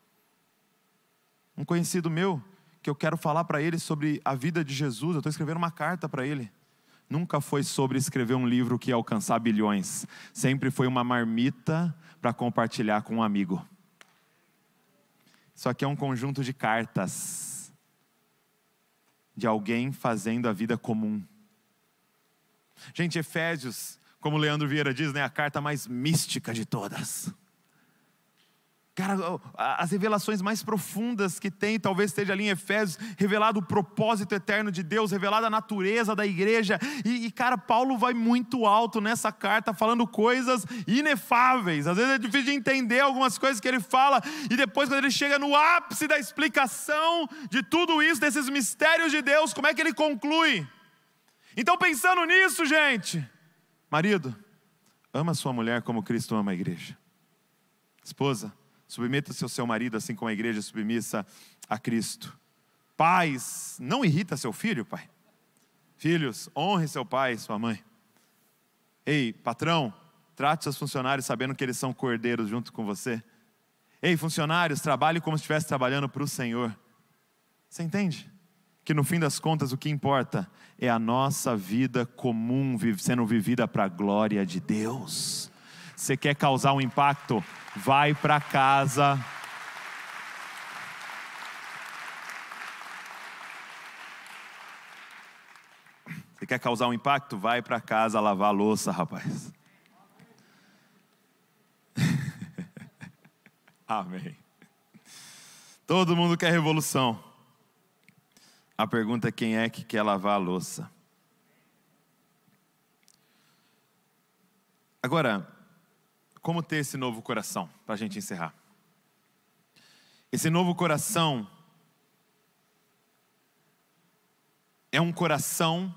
Um conhecido meu, que eu quero falar para ele sobre a vida de Jesus, eu estou escrevendo uma carta para ele. Nunca foi sobre escrever um livro que ia alcançar bilhões. Sempre foi uma marmita para compartilhar com um amigo. Isso aqui é um conjunto de cartas de alguém fazendo a vida comum. Gente, Efésios, como o Leandro Vieira diz, né, a carta mais mística de todas. Cara, as revelações mais profundas que tem, talvez esteja ali em Efésios, revelado o propósito eterno de Deus, revelada a natureza da igreja. E, e cara, Paulo vai muito alto nessa carta, falando coisas inefáveis. Às vezes é difícil de entender algumas coisas que ele fala, e depois quando ele chega no ápice da explicação de tudo isso, desses mistérios de Deus, como é que ele conclui? Então, pensando nisso, gente, marido, ama sua mulher como Cristo ama a igreja. Esposa, submeta-se ao seu marido assim como a igreja é submissa a Cristo. Pais, não irrita seu filho, pai. Filhos, honre seu pai e sua mãe. Ei, patrão, trate seus funcionários sabendo que eles são cordeiros junto com você. Ei, funcionários, trabalhe como se estivesse trabalhando para o Senhor. Você entende? Que no fim das contas o que importa é a nossa vida comum sendo vivida para a glória de Deus. Você quer causar um impacto? Vai para casa. Você quer causar um impacto? Vai para casa lavar a louça, rapaz. Amém. Todo mundo quer revolução. A pergunta é quem é que quer lavar a louça. Agora, como ter esse novo coração? Para a gente encerrar. Esse novo coração é um coração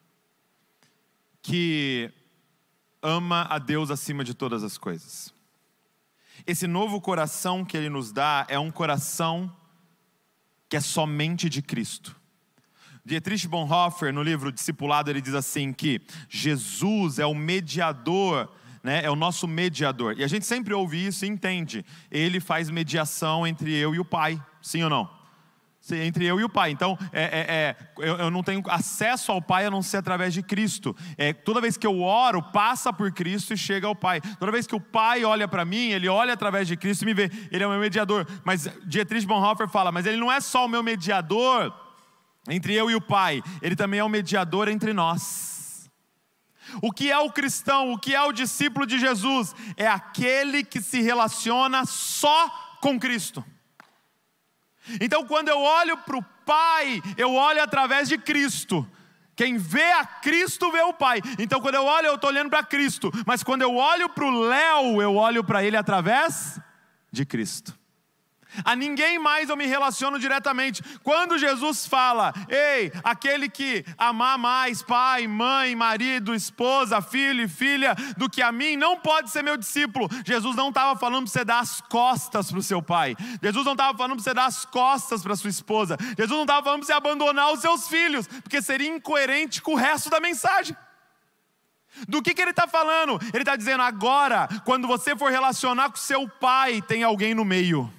que ama a Deus acima de todas as coisas. Esse novo coração que Ele nos dá é um coração que é somente de Cristo. Dietrich Bonhoeffer, no livro Discipulado, ele diz assim que Jesus é o mediador, né, é o nosso mediador. E a gente sempre ouve isso e entende. Ele faz mediação entre eu e o Pai, sim ou não? Sim, entre eu e o Pai. Então, é, é, é, eu, eu não tenho acesso ao Pai a não ser através de Cristo. É, toda vez que eu oro, passa por Cristo e chega ao Pai. Toda vez que o Pai olha para mim, Ele olha através de Cristo e me vê. Ele é o meu mediador. Mas Dietrich Bonhoeffer fala, mas Ele não é só o meu mediador entre eu e o Pai, Ele também é o mediador entre nós. O que é o cristão, o que é o discípulo de Jesus? É aquele que se relaciona só com Cristo. Então quando eu olho para o Pai, eu olho através de Cristo. Quem vê a Cristo vê o Pai. Então quando eu olho, eu estou olhando para Cristo. Mas quando eu olho para o Léo, eu olho para ele através de Cristo. A ninguém mais eu me relaciono diretamente. Quando Jesus fala, ei, aquele que amar mais pai, mãe, marido, esposa, filho e filha do que a mim, não pode ser meu discípulo. Jesus não estava falando para você dar as costas para o seu pai. Jesus não estava falando para você dar as costas para sua esposa. Jesus não estava falando para você abandonar os seus filhos, porque seria incoerente com o resto da mensagem. Do que, que ele está falando? Ele está dizendo, agora, quando você for relacionar com seu pai, tem alguém no meio.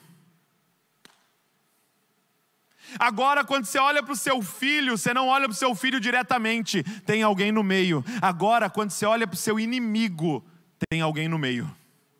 Agora, quando você olha para o seu filho, você não olha para o seu filho diretamente, tem alguém no meio. Agora, quando você olha para o seu inimigo, tem alguém no meio.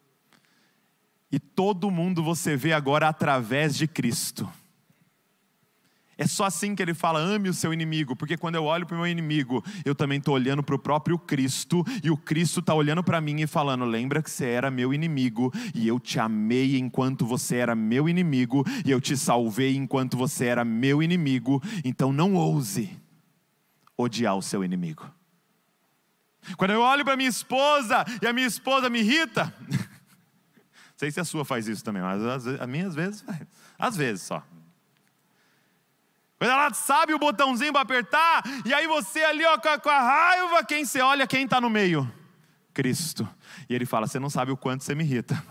E todo mundo você vê agora através de Cristo. É só assim que ele fala, ame o seu inimigo, porque quando eu olho para o meu inimigo, eu também estou olhando para o próprio Cristo, e o Cristo está olhando para mim e falando, lembra que você era meu inimigo, e eu te amei enquanto você era meu inimigo, e eu te salvei enquanto você era meu inimigo, então não ouse odiar o seu inimigo. Quando eu olho para minha esposa, e a minha esposa me irrita, não sei se a sua faz isso também, mas às minhas às vezes faz, às vezes só. Quando ela sabe o botãozinho para apertar, e aí você ali ó, com a raiva, quem você olha, quem está no meio? Cristo. E ele fala, você não sabe o quanto você me irrita.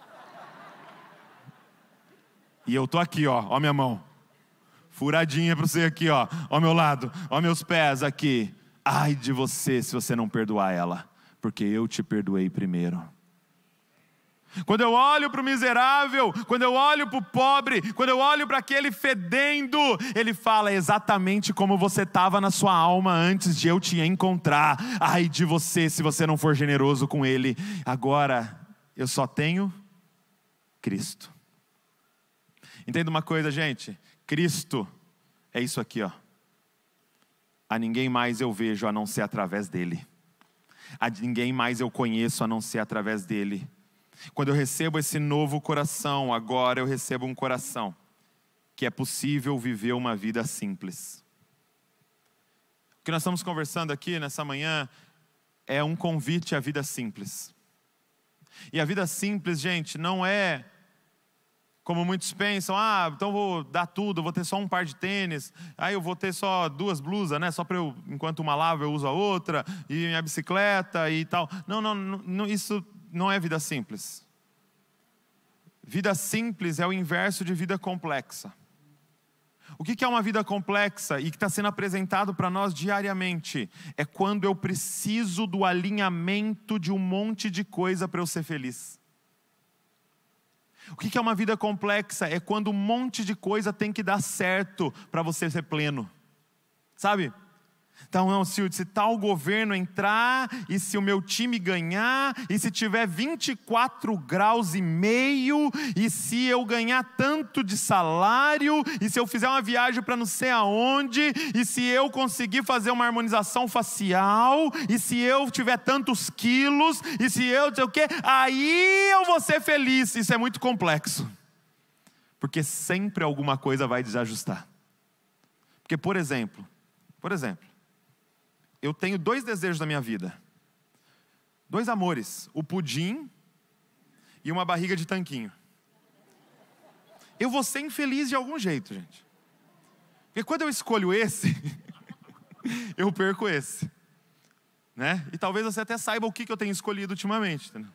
E eu estou aqui, ó, ó minha mão. Furadinha para você aqui, ó, ó meu lado, ó meus pés aqui. Ai de você se você não perdoar ela, porque eu te perdoei primeiro. Quando eu olho para o miserável, quando eu olho para o pobre, quando eu olho para aquele fedendo, ele fala exatamente como você estava na sua alma antes de eu te encontrar. Ai de você se você não for generoso com ele. Agora eu só tenho Cristo. Entenda uma coisa, gente, Cristo é isso aqui, ó. A ninguém mais eu vejo a não ser através dele. A ninguém mais eu conheço a não ser através dele. Quando eu recebo esse novo coração, agora eu recebo um coração que é possível viver uma vida simples. O que nós estamos conversando aqui nessa manhã é um convite à vida simples. E a vida simples, gente, não é como muitos pensam, ah, então vou dar tudo, vou ter só um par de tênis, aí eu vou ter só duas blusas, né? Só para eu, enquanto uma lavo eu uso a outra, e minha bicicleta e tal. Não, não, não isso não é vida simples. Vida simples é o inverso de vida complexa. O que é uma vida complexa e que está sendo apresentado para nós diariamente? É quando eu preciso do alinhamento de um monte de coisa para eu ser feliz. O que é uma vida complexa? É quando um monte de coisa tem que dar certo para você ser pleno. Sabe? Então, não, se, se tal governo entrar, e se o meu time ganhar, e se tiver vinte e quatro graus e meio, e se eu ganhar tanto de salário, e se eu fizer uma viagem para não sei aonde, e se eu conseguir fazer uma harmonização facial, e se eu tiver tantos quilos, e se eu sei o quê, aí eu vou ser feliz. Isso é muito complexo, porque sempre alguma coisa vai desajustar. Porque, por exemplo, por exemplo, eu tenho dois desejos na minha vida. Dois amores. O pudim e uma barriga de tanquinho. Eu vou ser infeliz de algum jeito, gente. Porque quando eu escolho esse, eu perco esse. Né? E talvez você até saiba o que eu tenho escolhido ultimamente. Entendeu?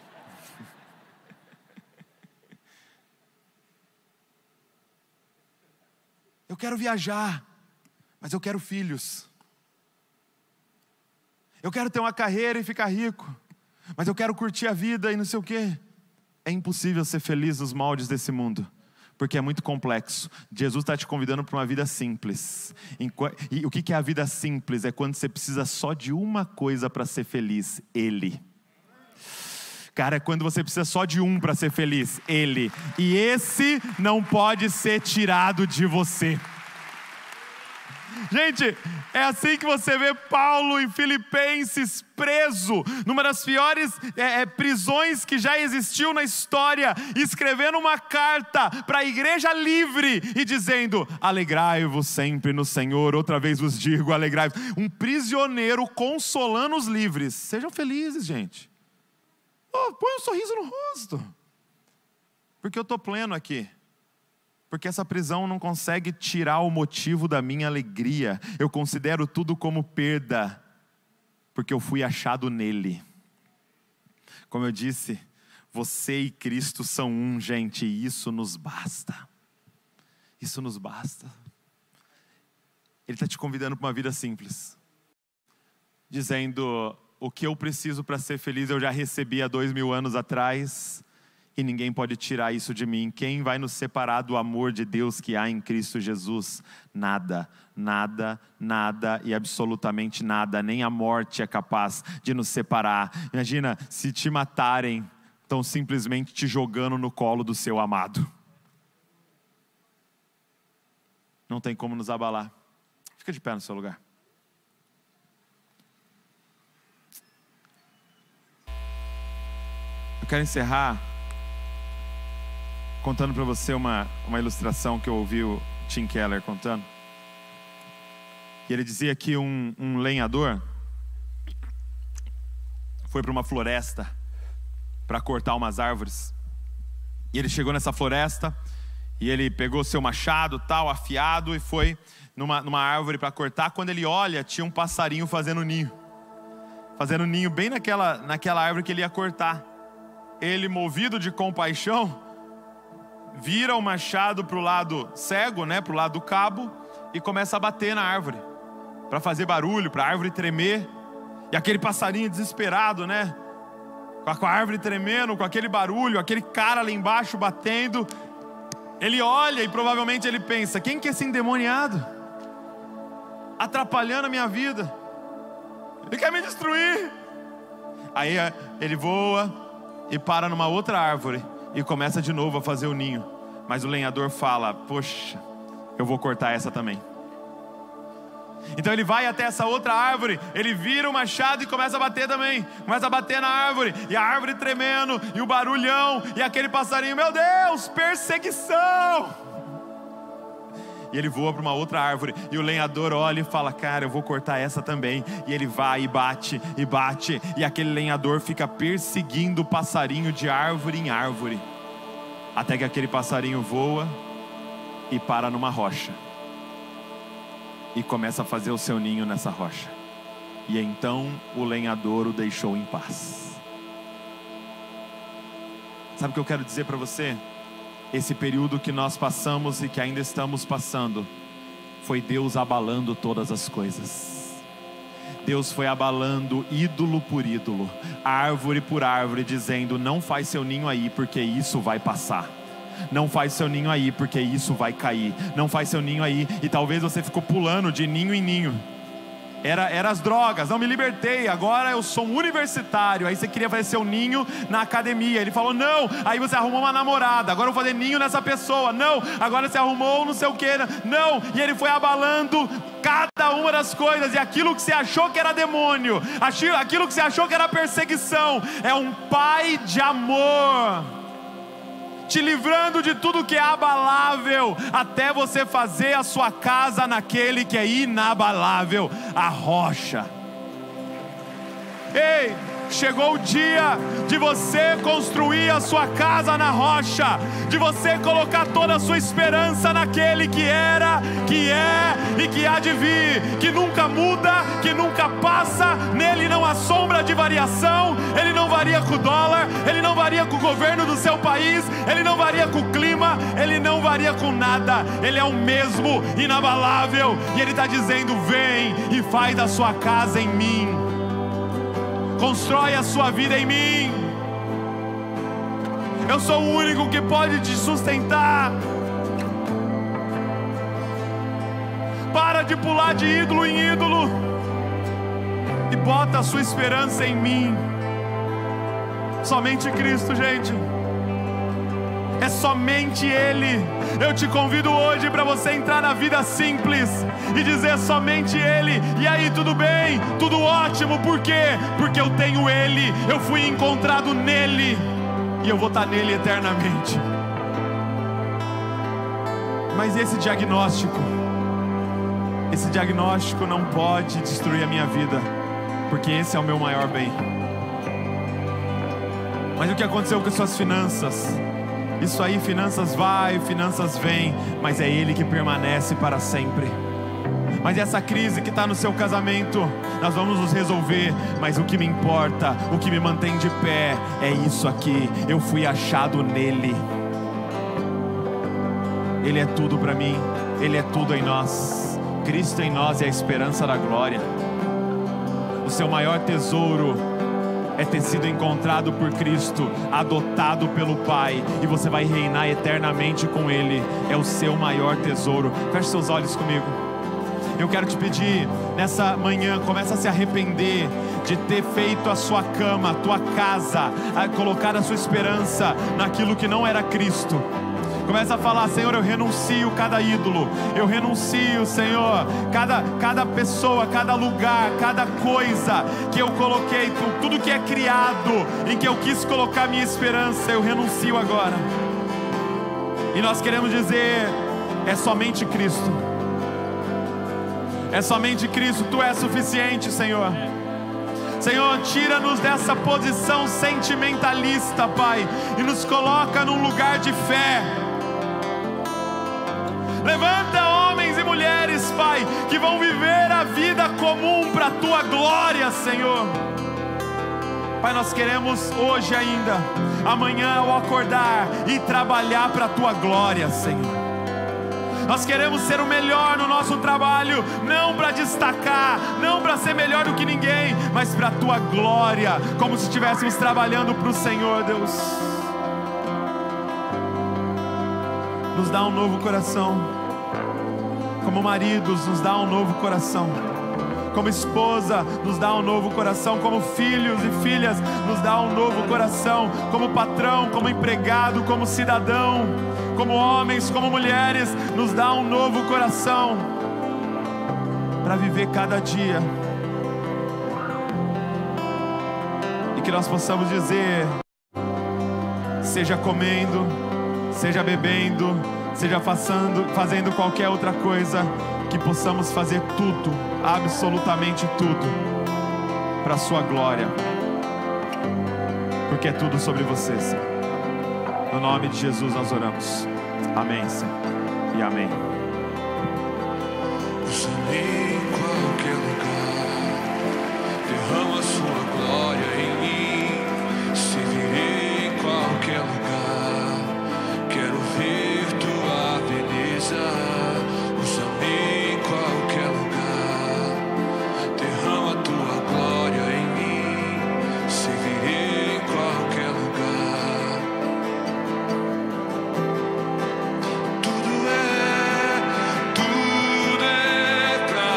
Eu quero viajar, mas eu quero filhos. Eu quero ter uma carreira e ficar rico, mas eu quero curtir a vida e não sei o quê. É impossível ser feliz nos moldes desse mundo, porque é muito complexo. Jesus está te convidando para uma vida simples. E o que é a vida simples? É quando você precisa só de uma coisa para ser feliz: Ele. Cara, é quando você precisa só de um para ser feliz: Ele. E esse não pode ser tirado de você. Gente, é assim que você vê Paulo em Filipenses preso, numa das piores é, é, prisões que já existiu na história, escrevendo uma carta para a igreja livre e dizendo: alegrai-vos sempre no Senhor, outra vez vos digo, alegrai-vos. Um prisioneiro consolando os livres. Sejam felizes, gente. Oh, põe um sorriso no rosto. Porque eu estou pleno aqui. Porque essa prisão não consegue tirar o motivo da minha alegria. Eu considero tudo como perda, porque eu fui achado nele. Como eu disse, você e Cristo são um, gente, e isso nos basta. Isso nos basta. Ele está te convidando para uma vida simples, dizendo: o que eu preciso para ser feliz eu já recebi há dois mil anos atrás, e ninguém pode tirar isso de mim. Quem vai nos separar do amor de Deus que há em Cristo Jesus? Nada, nada, nada e absolutamente nada. Nem a morte é capaz de nos separar. Imagina, se te matarem, estão simplesmente te jogando no colo do seu amado. Não tem como nos abalar. Fica de pé no seu lugar. Eu quero encerrar contando para você uma, uma ilustração que eu ouvi o Tim Keller contando. E ele dizia que um, um lenhador foi para uma floresta para cortar umas árvores. E ele chegou nessa floresta e ele pegou seu machado tal, afiado, e foi numa, numa árvore para cortar. Quando ele olha, tinha um passarinho fazendo ninho. Fazendo ninho bem naquela, naquela árvore que ele ia cortar. Ele, movido de compaixão, vira o machado para o lado cego, né, para o lado do cabo, e começa a bater na árvore, para fazer barulho, para a árvore tremer. E aquele passarinho desesperado, né, com a árvore tremendo, com aquele barulho, aquele cara lá embaixo batendo. Ele olha e provavelmente ele pensa: quem que é esse endemoniado? Atrapalhando a minha vida. Ele quer me destruir. Aí ele voa e para numa outra árvore e começa de novo a fazer o ninho. Mas o lenhador fala: poxa, eu vou cortar essa também. Então ele vai até essa outra árvore, ele vira o machado e começa a bater também. Começa a bater na árvore, e a árvore tremendo, e o barulhão, e aquele passarinho: meu Deus, perseguição! E ele voa para uma outra árvore, e o lenhador olha e fala: cara, eu vou cortar essa também. E ele vai e bate, e bate, e aquele lenhador fica perseguindo o passarinho de árvore em árvore, até que aquele passarinho voa e para numa rocha, e começa a fazer o seu ninho nessa rocha. E então o lenhador o deixou em paz. Sabe o que eu quero dizer para você? Esse período que nós passamos e que ainda estamos passando, foi Deus abalando todas as coisas. Deus foi abalando ídolo por ídolo, árvore por árvore, dizendo: não faz seu ninho aí, porque isso vai passar. Não faz seu ninho aí, porque isso vai cair. Não faz seu ninho aí. E talvez você ficou pulando de ninho em ninho. Era, era as drogas, não me libertei, agora eu sou um universitário. Aí você queria fazer seu ninho na academia. Ele falou: não. Aí você arrumou uma namorada, agora eu vou fazer ninho nessa pessoa. Não. Agora você arrumou não sei o que. Não. E ele foi abalando cada uma das coisas. E aquilo que você achou que era demônio, aquilo que você achou que era perseguição, é um pai de amor, te livrando de tudo que é abalável, até você fazer a sua casa naquele que é inabalável, a rocha. Ei, chegou o dia de você construir a sua casa na rocha, de você colocar toda a sua esperança naquele que era, que é e que há de vir, que nunca muda, que nunca passa. Nele não há sombra de variação. Ele não varia com o dólar, ele não varia com o governo do seu país, ele não varia com o clima, ele não varia com nada. Ele é o mesmo, inabalável, e ele está dizendo: vem e faz a sua casa em mim, constrói a sua vida em mim. Eu sou o único que pode te sustentar. Para de pular de ídolo em ídolo e bota a sua esperança em mim. Somente Cristo, gente. É somente Ele. Eu te convido hoje para você entrar na vida simples e dizer: somente Ele. E aí, tudo bem? Tudo ótimo. Por quê? Porque eu tenho Ele. Eu fui encontrado nele e eu vou estar nele eternamente. Mas esse diagnóstico, esse diagnóstico não pode destruir a minha vida, porque esse é o meu maior bem. Mas o que aconteceu com as suas finanças? Isso aí, finanças vai, finanças vem, mas é Ele que permanece para sempre. Mas essa crise que está no seu casamento, nós vamos nos resolver, mas o que me importa, o que me mantém de pé, é isso aqui: eu fui achado nele. Ele é tudo para mim, Ele é tudo em nós. Cristo em nós é a esperança da glória. O seu maior tesouro é ter sido encontrado por Cristo, adotado pelo Pai, e você vai reinar eternamente com Ele. É o seu maior tesouro. Feche seus olhos comigo. Eu quero te pedir, nessa manhã, começa a se arrepender de ter feito a sua cama, a tua casa, a colocar a sua esperança naquilo que não era Cristo. Começa a falar: Senhor, eu renuncio cada ídolo, eu renuncio, Senhor, cada, cada pessoa, cada lugar, cada coisa que eu coloquei, tudo que é criado, em que eu quis colocar minha esperança, eu renuncio agora. E nós queremos dizer: é somente Cristo, é somente Cristo, Tu és suficiente, Senhor. Senhor, tira-nos dessa posição sentimentalista, Pai, e nos coloca num lugar de fé. Levanta homens e mulheres, Pai, que vão viver a vida comum para a Tua glória, Senhor. Pai, nós queremos hoje ainda, amanhã ao acordar, e trabalhar para a Tua glória, Senhor. Nós queremos ser o melhor no nosso trabalho, não para destacar, não para ser melhor do que ninguém, mas para a Tua glória, como se estivéssemos trabalhando para o Senhor, Deus. Nos dá um novo coração. Como maridos, nos dá um novo coração. Como esposa, nos dá um novo coração. Como filhos e filhas, nos dá um novo coração. Como patrão, como empregado, como cidadão, como homens, como mulheres, nos dá um novo coração para viver cada dia. E que nós possamos dizer, seja comendo, seja bebendo, seja fazendo, fazendo qualquer outra coisa, que possamos fazer tudo, absolutamente tudo, para a Sua glória, porque é tudo sobre você, Senhor. No nome de Jesus nós oramos. Amém, Senhor, e amém. Usa-me em qualquer lugar, derrama Sua glória em mim, servirei em qualquer lugar, quero ver Tua beleza. Usa-me em qualquer lugar, derrama Tua glória em mim, servirei em qualquer lugar. Tudo é, tudo é pra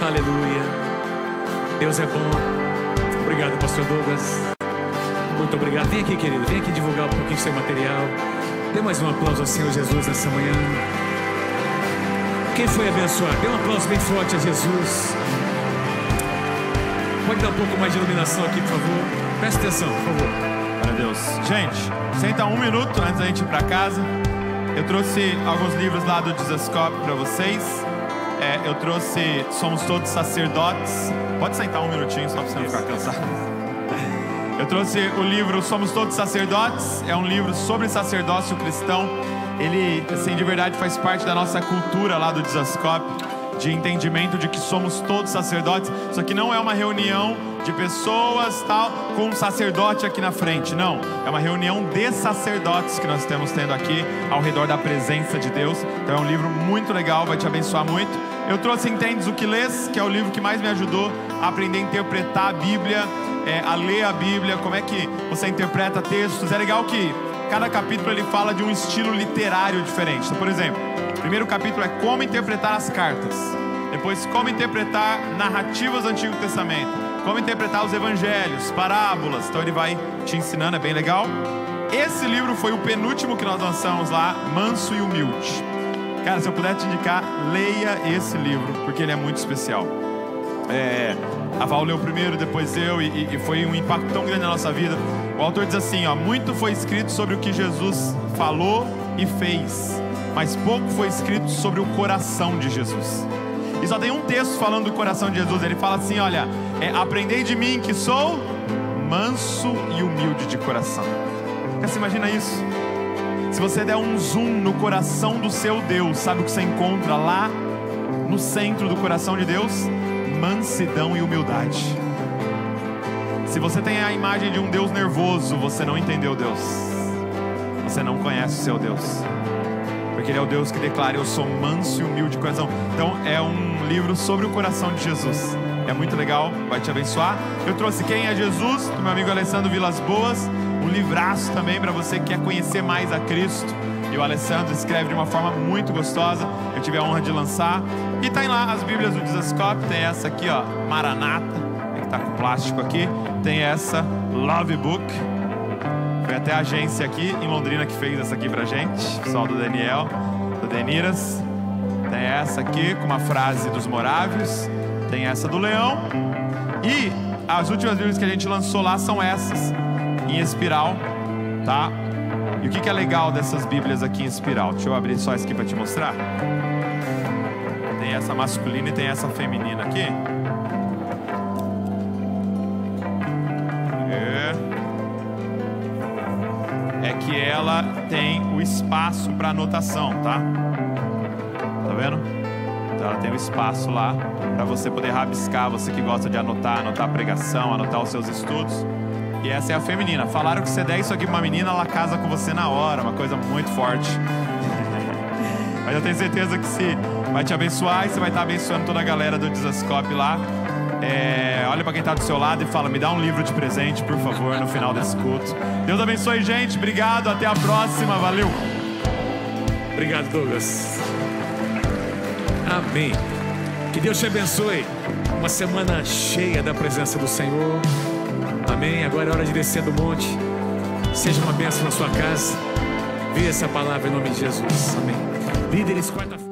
Aleluia. Deus é bom. Obrigado, pastor Douglas. Muito obrigado. Vem aqui, querido. Vem aqui divulgar um pouquinho do seu material. Dê mais um aplauso ao Senhor Jesus nessa manhã. Quem foi abençoado? Dê um aplauso bem forte a Jesus. Pode dar um pouco mais de iluminação aqui, por favor. Presta atenção, por favor. Glória a Deus. Gente, senta um minuto antes da gente ir para casa. Eu trouxe alguns livros lá do Dizascope para vocês. É, eu trouxe Somos Todos Sacerdotes. Pode sentar um minutinho só para você não ficar cansado. Eu trouxe o livro Somos Todos Sacerdotes. É um livro sobre sacerdócio cristão. Ele, assim, de verdade faz parte da nossa cultura lá do Dizascope, de entendimento de que somos todos sacerdotes. Isso aqui não é uma reunião de pessoas tal com um sacerdote aqui na frente, não. É uma reunião de sacerdotes que nós estamos tendo aqui ao redor da presença de Deus. Então é um livro muito legal, vai te abençoar muito. Eu trouxe Entendes o que Lês, que é o livro que mais me ajudou a aprender a interpretar a Bíblia, é, a ler a Bíblia, como é que você interpreta textos. É legal que cada capítulo ele fala de um estilo literário diferente. Então, por exemplo, o primeiro capítulo é como interpretar as cartas. Depois, como interpretar narrativas do Antigo Testamento. Como interpretar os evangelhos, parábolas. Então ele vai te ensinando, é bem legal. Esse livro foi o penúltimo que nós lançamos lá, Manso e Humilde. Cara, se eu puder te indicar, leia esse livro, porque ele é muito especial. É, a Val leu primeiro, depois eu, e, e foi um impacto tão grande na nossa vida. O autor diz assim, ó: muito foi escrito sobre o que Jesus falou e fez, mas pouco foi escrito sobre o coração de Jesus. E só tem um texto falando do coração de Jesus. Ele fala assim, olha, é, aprendei de mim que sou manso e humilde de coração. Você imagina isso? Se você der um zoom no coração do seu Deus, sabe o que você encontra lá no centro do coração de Deus? Mansidão e humildade. Se você tem a imagem de um Deus nervoso, você não entendeu Deus. Você não conhece o seu Deus. Porque Ele é o Deus que declara, eu sou manso e humilde de coração. Então é um livro sobre o coração de Jesus. É muito legal, vai te abençoar. Eu trouxe Quem é Jesus, do meu amigo Alessandro Vilas Boas. Um livraço também para você que quer conhecer mais a Cristo. E o Alessandro escreve de uma forma muito gostosa. Eu tive a honra de lançar. E tem lá as Bíblias do Dizascope. Tem essa aqui, ó, Maranata, que tá com plástico aqui. Tem essa Love Book. Foi até a agência aqui em Londrina que fez essa aqui pra gente. Pessoal do Daniel, do Deniras. Tem essa aqui com uma frase dos Morávios. Tem essa do Leão. E as últimas Bíblias que a gente lançou lá são essas, em espiral, tá? E o que que é legal dessas Bíblias aqui em espiral? Deixa eu abrir só isso aqui para te mostrar. Tem essa masculina e tem essa feminina aqui. É, é que ela tem o espaço para anotação, tá? Tá vendo? Então ela tem o espaço lá para você poder rabiscar, você que gosta de anotar, anotar a pregação, anotar os seus estudos. E essa é a feminina. Falaram que se você der isso aqui pra uma menina, ela casa com você na hora. Uma coisa muito forte. Mas eu tenho certeza que se vai te abençoar, e você vai estar abençoando toda a galera do Dizascope lá. É, olha pra quem tá do seu lado e fala, me dá um livro de presente, por favor, no final desse culto. Deus abençoe, gente. Obrigado, até a próxima. Valeu. Obrigado, Douglas. Amém. Que Deus te abençoe. Uma semana cheia da presença do Senhor. Amém. Agora é hora de descer do monte. Seja uma bênção na sua casa. Vê essa palavra em nome de Jesus. Amém. Líderes, quarta-feira.